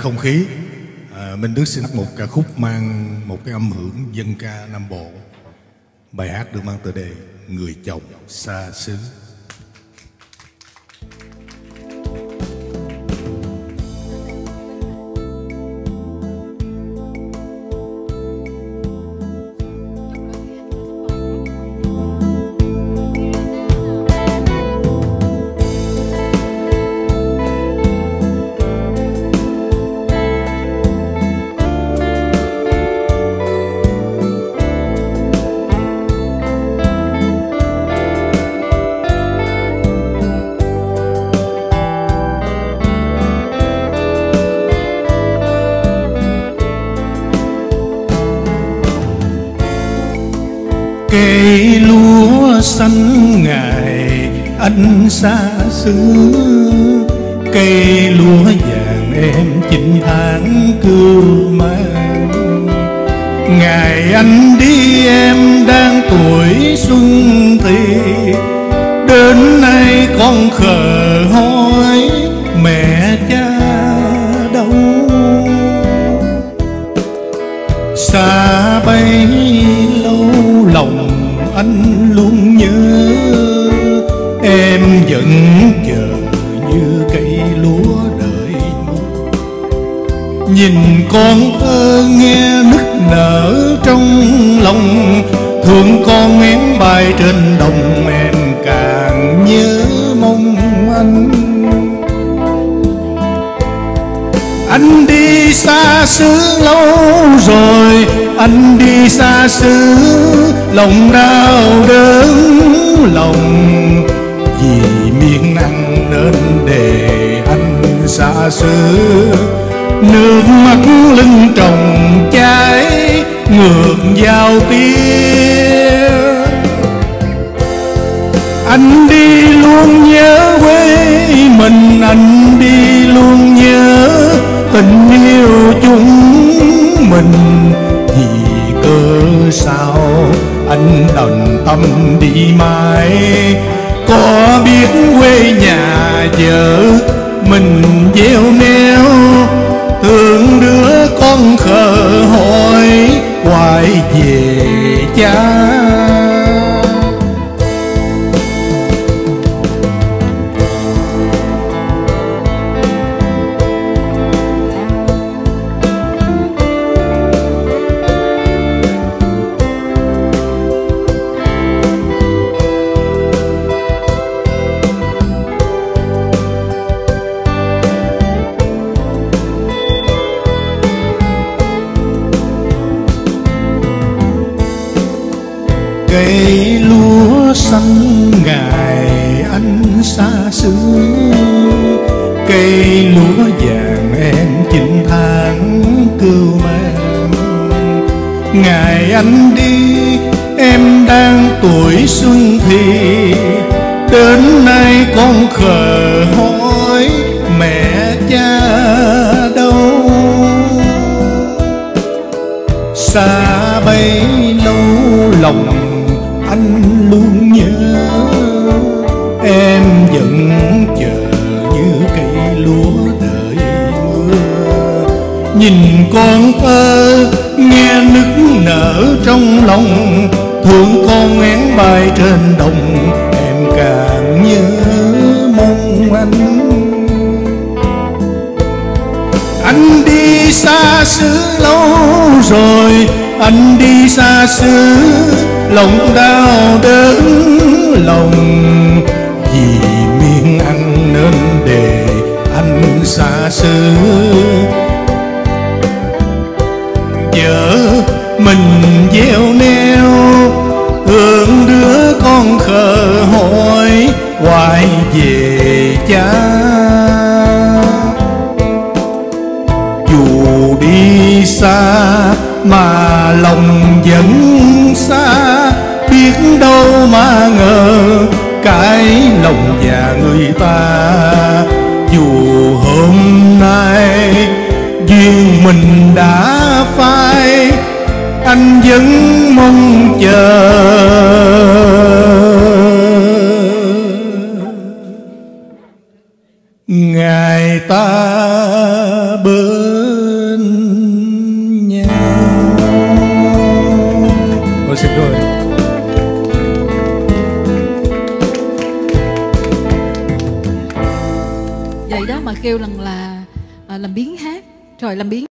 không khí. Minh Đức xin một ca khúc mang một cái âm hưởng dân ca Nam Bộ. Bài hát được mang tựa đề Người Chồng Xa Xứ. Cây lúa xanh ngày anh xa xứ, cây lúa vàng em 9 tháng cưu mang. Ngày anh đi em đang tuổi xuân thì, đến nay con khờ hỏi mẹ cha đâu. Xa bấy lâu lòng anh luôn nhớ, em vẫn chờ như cây lúa đợi mưa. Nhìn con thơ nghe nức nở trong lòng, thương con én bay trên đồng em càng nhớ mong anh. Anh đi xa xứ lâu rồi, anh đi xa xứ, lòng đau đớn lòng vì miếng ăn nên để anh xa xứ. Nước mắt lưng tròng cháy ngược vào tim, anh đi luôn nhớ quê mình, anh đi luôn nhớ tình yêu chúng mình. Vì cớ sao anh đành tâm đi mãi, có biết quê nhà vợ mình gieo neo. Thương đứa con khờ hỏi hoài về cha. Cây lúa xanh ngày anh xa xứ, cây lúa vàng em 9 tháng cưu mang. Ngày anh đi em đang tuổi xuân thì, đến nay con khờ hỏi mẹ cha đâu. Xa bấy lâu lòng anh luôn nhớ, em vẫn chờ như cây lúa đợi mưa. Nhìn con thơ nghe nức nở trong lòng, thương con én bay trên đồng em càng nhớ mong anh. Anh đi xa xứ lâu rồi, anh đi xa xứ, lòng đau đớn lòng vì miếng ăn nên để anh xa xứ. Vợ mình gieo neo, thương đứa con khờ hỏi hoài về cha. Dù đi xa mà lòng vẫn xa, biết đâu mà ngờ cái lòng già người ta. Dù hôm nay duyên mình đã phai, anh vẫn mong chờ ngày ta bơ đó mà kêu rằng là làm biếng hát, rồi làm biếng